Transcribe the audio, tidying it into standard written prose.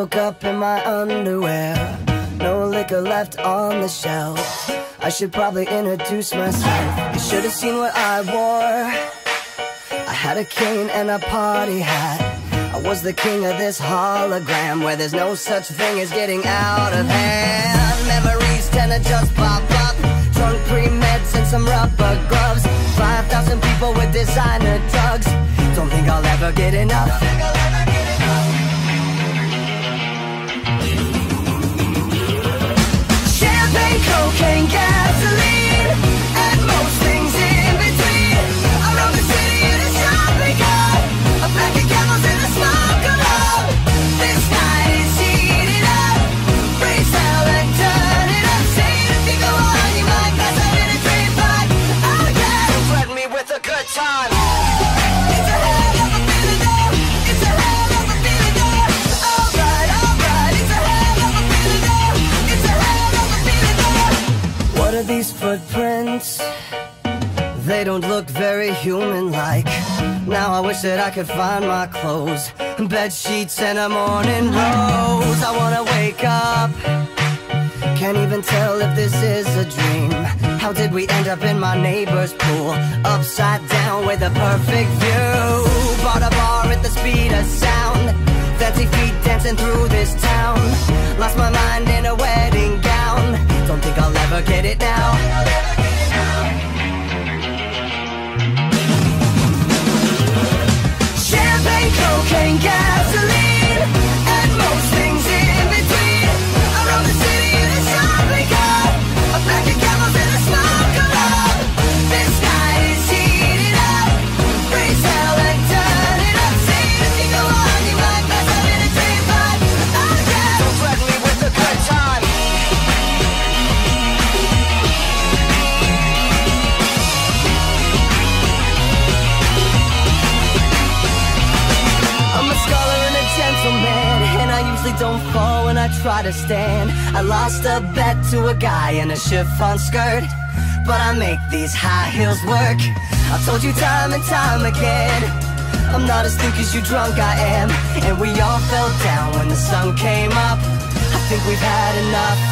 woke up in my underwear, no liquor left on the shelf. I should probably introduce myself. You should have seen what I wore. I had a cane and a party hat. I was the king of this hologram, where there's no such thing as getting out of hand. Memories tend to just pop up. Drunk pre-meds and some rubber gloves. 5,000 people with designer drugs. Don't think I'll ever get enough. Champagne, cocaine, gasoline, and most things in between. I rode the city in a shopping cart, a pack of camels and a smoke alarm. This night is heating up. Raise hell and turn it up. Say it if you go on, you might pass out in a dream pot. Oh yeah, don't threaten me with a good time. It's a hell of a feeling there. It's a hell of a feeling there. Alright, alright, it's a hell of a feeling there. It's a hell of a feeling there. What are these footprints? They don't look very human-like. Now I wish that I could find my clothes, bed sheets and a morning rose. I wanna wake up, can't even tell if this is a dream. How did we end up in my neighbor's pool, upside down with a perfect view? Bought a bar at the speed of sound, fancy feet dancing through this town. Lost my mind in a wedding gown. Don't think I'll ever get it now. Champagne, cocaine, gasoline, and most things in between. I rode the city in a shopping cart, a pack of camels and a smoke alarm. This night is heating up. Raise hell and turn it up. Say it if you go on, you might pass out in a dream pot. Oh yeah, don't threaten me with a good time. I'm a scholar and a gentleman, and I usually don't fall when I try to stand. I lost a bet to a guy in a chiffon skirt, but I make these high heels work. I've told you time and time again, I'm not as thick as you drunk I am. And we all fell down when the sun came up. I think we've had enough.